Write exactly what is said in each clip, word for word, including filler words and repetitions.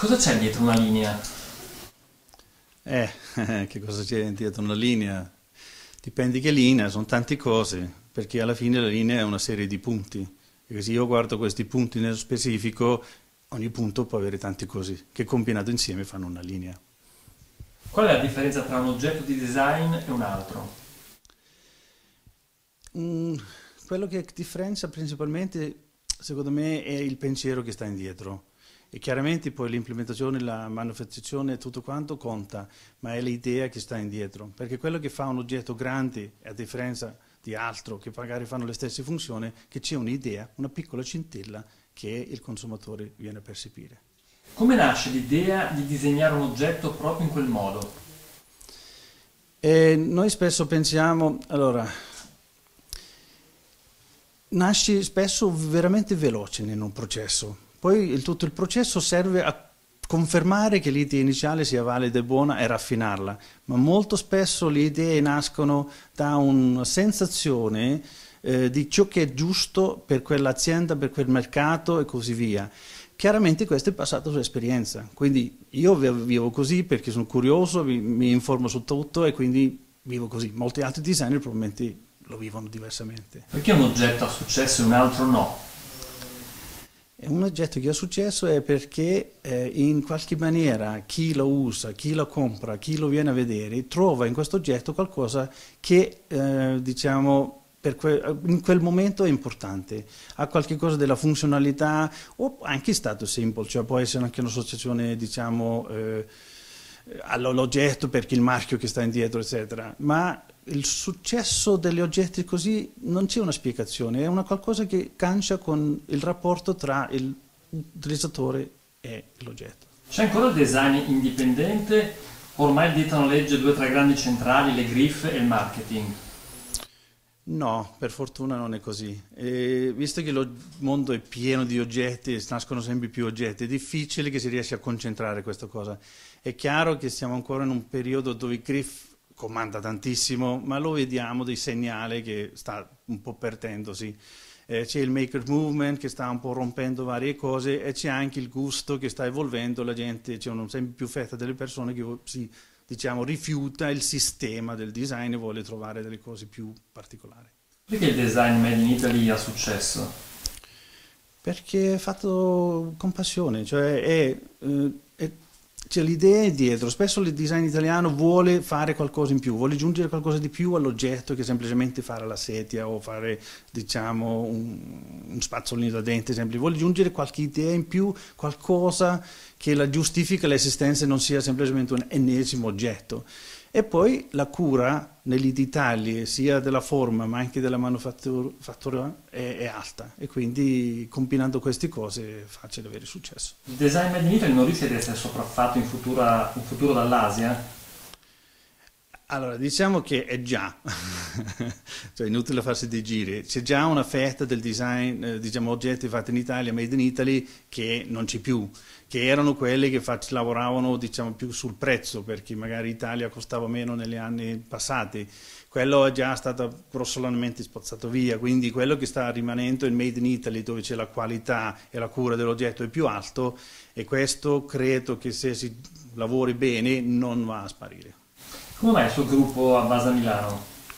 Cosa c'è dietro una linea? Eh, che cosa c'è dietro una linea? Dipende che linea, sono tante cose, perché alla fine la linea è una serie di punti. E se io guardo questi punti nello specifico, ogni punto può avere tante cose che combinato insieme fanno una linea. Qual è la differenza tra un oggetto di design e un altro? Mm, quello che differenzia principalmente, secondo me, è il pensiero che sta indietro. E chiaramente poi l'implementazione, la manufatturazione, tutto quanto conta, ma è l'idea che sta indietro. Perché quello che fa un oggetto grande, a differenza di altro che magari fanno le stesse funzioni, che c'è un'idea, una piccola scintilla che il consumatore viene a percepire. Come nasce l'idea di disegnare un oggetto proprio in quel modo? E noi spesso pensiamo, allora, nasci spesso veramente veloce in un processo, poi il, tutto il processo serve a confermare che l'idea iniziale sia valida e buona e raffinarla, ma molto spesso le idee nascono da una sensazione eh, di ciò che è giusto per quell'azienda, per quel mercato e così via. Chiaramente questo è passato sull'esperienza, quindi io vivo così perché sono curioso, mi, mi informo su tutto e quindi vivo così. Molti altri designer probabilmente lo vivono diversamente. Perché un oggetto ha successo e un altro no? E un oggetto che ha successo è perché eh, in qualche maniera chi lo usa, chi lo compra, chi lo viene a vedere, trova in questo oggetto qualcosa che eh, diciamo per que- in quel momento è importante, ha qualche cosa della funzionalità o anche status symbol, cioè può essere anche un'associazione diciamo eh, all'oggetto perché il marchio che sta indietro eccetera, ma il successo degli oggetti così non c'è una spiegazione, è una qualcosa che cancia con il rapporto tra l'utilizzatore e l'oggetto. C'è ancora il design indipendente? Ormai il dietro legge due o tre grandi centrali, le griffe e il marketing. No, per fortuna non è così. E visto che lo mondo è pieno di oggetti, nascono sempre più oggetti, è difficile che si riesca a concentrare questa cosa. È chiaro che siamo ancora in un periodo dove il Griff comanda tantissimo, ma lo vediamo dei segnali che sta un po' perdendosi. Eh, c'è il maker movement che sta un po' rompendo varie cose e c'è anche il gusto che sta evolvendo, la gente, c'è una sempre più fetta delle persone che si diciamo, rifiuta il sistema del design e vuole trovare delle cose più particolari. Perché il design made in Italy ha successo? Perché è fatto con passione, cioè è, eh, è, c'è l'idea dietro. Spesso il design italiano vuole fare qualcosa in più, vuole aggiungere qualcosa di più all'oggetto che semplicemente fare la sedia o fare diciamo, un, un spazzolino da dente, semplice. Vuole aggiungere qualche idea in più, qualcosa che la giustifica l'esistenza e non sia semplicemente un ennesimo oggetto. E poi la cura negli dettagli sia della forma ma anche della manufattura è, è alta e quindi combinando queste cose è facile avere successo. Il design made in Italy non rischia di essere sopraffatto in, futura, in futuro dall'Asia? Allora, diciamo che è già, cioè inutile farsi dei giri, c'è già una fetta del design, eh, diciamo oggetti fatti in Italia, made in Italy, che non c'è più, che erano quelli che facci, lavoravano diciamo più sul prezzo, perché magari Italia costava meno negli anni passati, quello è già stato grossolanamente spazzato via, quindi quello che sta rimanendo è il made in Italy, dove c'è la qualità e la cura dell'oggetto è più alto, e questo credo che se si lavori bene non va a sparire. Come mai il suo gruppo a base a Milano?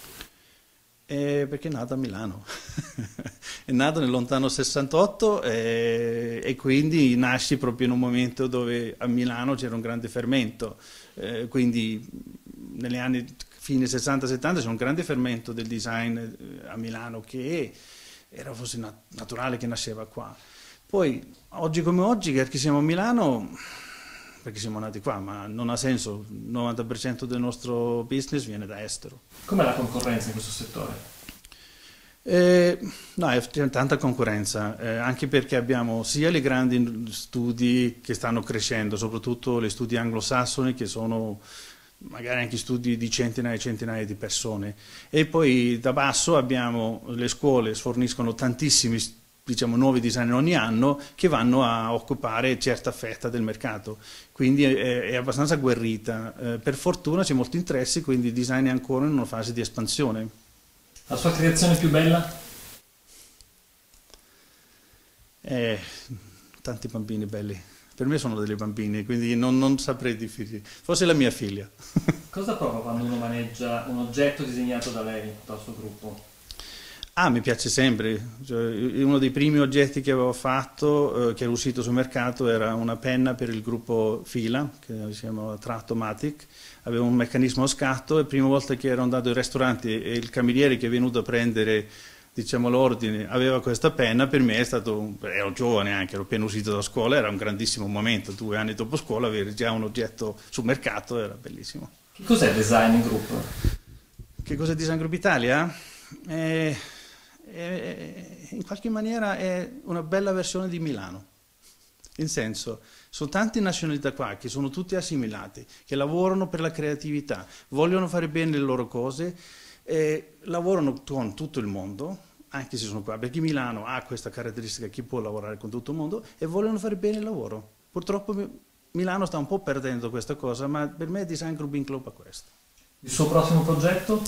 Eh, perché è nato a Milano, è nato nel lontano sessantotto eh, e quindi nasce proprio in un momento dove a Milano c'era un grande fermento, eh, quindi negli anni fine sessanta settanta c'era un grande fermento del design eh, a Milano che era forse nat- naturale che nasceva qua. Poi oggi come oggi, perché siamo a Milano, perché siamo nati qua, ma non ha senso, il novanta per cento del nostro business viene da estero. Com'è la concorrenza in questo settore? Eh, no, c'è tanta concorrenza, eh, anche perché abbiamo sia i grandi studi che stanno crescendo, soprattutto gli studi anglosassoni che sono magari anche studi di centinaia e centinaia di persone, e poi da basso abbiamo le scuole, forniscono tantissimi diciamo, nuovi designer ogni anno che vanno a occupare certa fetta del mercato, quindi è, è abbastanza agguerrita. Eh, per fortuna c'è molto interesse, quindi il design è ancora in una fase di espansione. La sua creazione più bella? Eh, tanti bambini belli, Per me sono delle bambine, quindi non, non saprei definire. Forse la mia figlia. Cosa prova quando uno maneggia un oggetto disegnato da lei, dal suo gruppo? Ah, mi piace sempre. Cioè, uno dei primi oggetti che avevo fatto, eh, che era uscito sul mercato, era una penna per il gruppo Fila, che si chiama Trattomatic. Aveva un meccanismo a scatto e la prima volta che ero andato ai ristoranti e il cameriere che è venuto a prendere, diciamo, l'ordine aveva questa penna, per me è stato, ero giovane anche, ero appena uscito da scuola, era un grandissimo momento. Due anni dopo scuola avere già un oggetto sul mercato era bellissimo. Che cos'è Design Group? Che cos'è Design Group Italia? Eh, in qualche maniera è una bella versione di Milano, in senso, sono tante nazionalità qua che sono tutti assimilati, che lavorano per la creatività, vogliono fare bene le loro cose, e lavorano con tutto il mondo, anche se sono qua, perché Milano ha questa caratteristica che può lavorare con tutto il mondo e vogliono fare bene il lavoro. Purtroppo Milano sta un po' perdendo questa cosa, ma per me Design Group ingloba questo. Il suo prossimo progetto?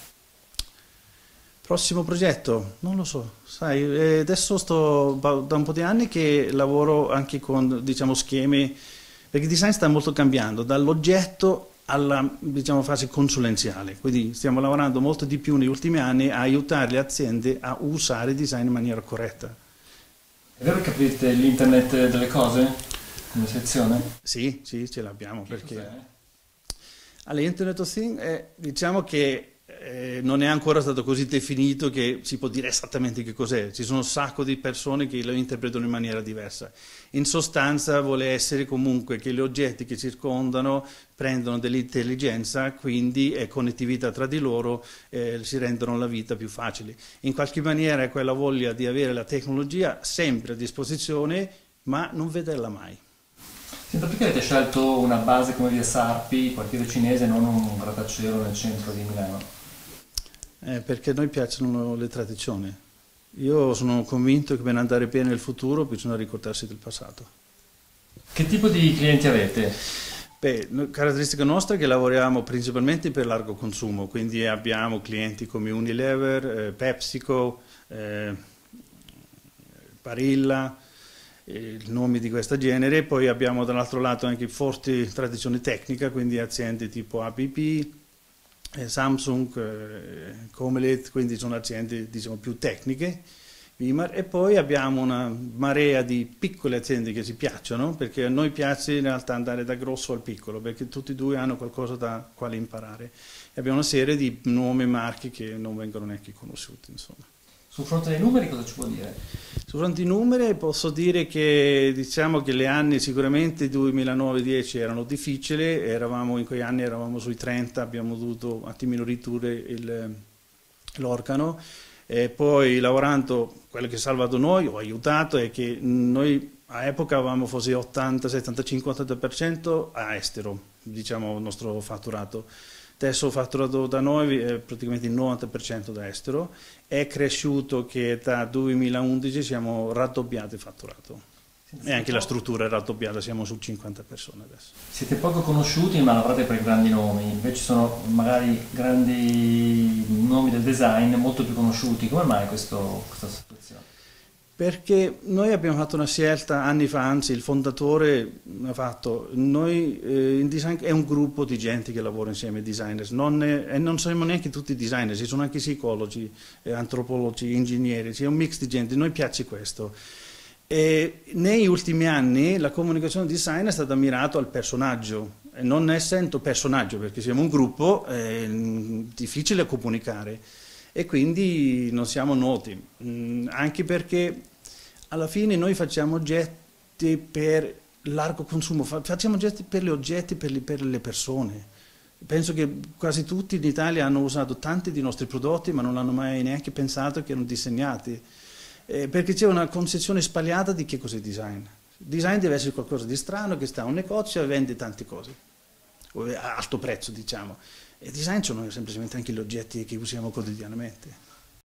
Prossimo progetto? Non lo so, sai, adesso sto da un po' di anni che lavoro anche con, diciamo, schemi, perché il design sta molto cambiando, dall'oggetto alla, diciamo, fase consulenziale, quindi stiamo lavorando molto di più negli ultimi anni a aiutare le aziende a usare il design in maniera corretta. È vero che aprite l'internet delle cose come sezione? Sì, sì, ce l'abbiamo, perché cos'è? allora, Internet of Things, eh, diciamo che Eh, non è ancora stato così definito che si può dire esattamente che cos'è, ci sono un sacco di persone che lo interpretano in maniera diversa. In sostanza vuole essere comunque che gli oggetti che circondano prendono dell'intelligenza, quindi è connettività tra di loro, eh, si rendono la vita più facile. In qualche maniera è quella voglia di avere la tecnologia sempre a disposizione, ma non vederla mai. Senta, perché avete scelto una base come via Sarpi, quartiere cinese, e non un grattacielo nel centro di Milano? Eh, perché a noi piacciono le tradizioni. Io sono convinto che per andare bene nel futuro bisogna ricordarsi del passato. Che tipo di clienti avete? Beh, caratteristica nostra è che lavoriamo principalmente per largo consumo, quindi abbiamo clienti come Unilever, eh, PepsiCo, eh, Barilla, eh, nomi di questo genere. Poi abbiamo dall'altro lato anche forti tradizioni tecniche, quindi aziende tipo A B P, Eh, Samsung, eh, Comelet, quindi sono aziende, diciamo, più tecniche, e poi abbiamo una marea di piccole aziende che ci piacciono, perché a noi piace in realtà andare da grosso al piccolo, perché tutti e due hanno qualcosa da quale imparare. E abbiamo una serie di nuove marche che non vengono neanche conosciute, insomma. Sul fronte dei numeri cosa ci può dire? Sul fronte dei numeri posso dire che, diciamo, che gli anni sicuramente duemilanove duemiladieci erano difficili, eravamo, in quegli anni eravamo sui trenta, abbiamo dovuto un attimino ridurre l'organo, e poi lavorando, quello che ha salvato noi o aiutato è che noi all'epoca avevamo forse ottanta, settantacinque, ottanta per cento a estero, diciamo, il nostro fatturato. Adesso il fatturato da noi è praticamente il novanta per cento da estero, è cresciuto che da duemilaundici siamo raddoppiati il fatturato e anche la struttura è raddoppiata, siamo su cinquanta persone adesso. Siete poco conosciuti ma lavorate per grandi nomi, invece sono magari grandi nomi del design molto più conosciuti, come mai questo, questa situazione? Perché noi abbiamo fatto una scelta anni fa, anzi il fondatore ha fatto, noi eh, in design è un gruppo di gente che lavora insieme ai designers, non è, e non siamo neanche tutti designer, ci sono anche psicologi, eh, antropologi, ingegneri, c'è un mix di gente, a noi piace questo. E negli ultimi anni la comunicazione design è stata mirata al personaggio, e non essendo personaggio perché siamo un gruppo, è difficile comunicare e quindi non siamo noti, mm, anche perché alla fine noi facciamo oggetti per largo consumo, facciamo oggetti per gli oggetti, per le, per le persone. Penso che quasi tutti in Italia hanno usato tanti dei nostri prodotti ma non hanno mai neanche pensato che erano disegnati, eh, perché c'è una concezione sbagliata di che cos'è design. Design deve essere qualcosa di strano che sta a un negozio e vende tante cose, a alto prezzo, diciamo. E design sono semplicemente anche gli oggetti che usiamo quotidianamente.